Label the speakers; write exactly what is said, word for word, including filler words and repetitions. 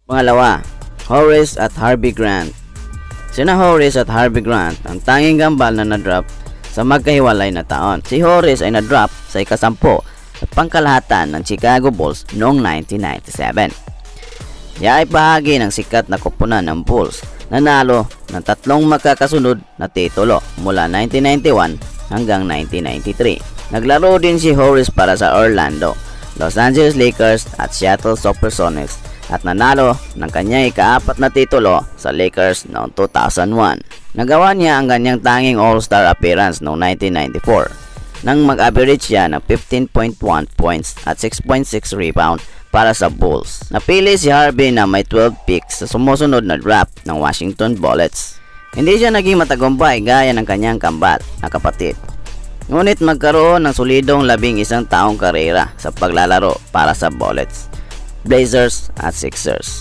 Speaker 1: Pangalawa, Horace at Harvey Grant. Sina Horace at Harvey Grant ang tanging gambal na na-drop sa magkahiwalay na taon. Si Horace ay na-drop sa ikasampo at pangkalahatan ng Chicago Bulls noong nineteen ninety-seven. Siya ay bahagi ng sikat na koponan ng Bulls, nanalo ng tatlong magkakasunod na titulo mula nineteen ninety-one hanggang nineteen ninety-three. Naglaro din si Horace para sa Orlando, Los Angeles Lakers at Seattle Supersonics at nanalo ng kanyang ikaapat na titulo sa Lakers noong two thousand one. Nagawa niya ang kanyang tanging All-Star appearance noong nineteen ninety-four nang mag-average siya ng fifteen point one points at six point six rebound para sa Bulls. Napili si Harvey na may twelve picks sa sumusunod na draft ng Washington Bullets. Hindi siya naging matagumpay gaya ng kanyang kambal na kapatid, ngunit magkaroon ng solidong labing isang taong karera sa paglalaro para sa Bullets, Blazers at Sixers.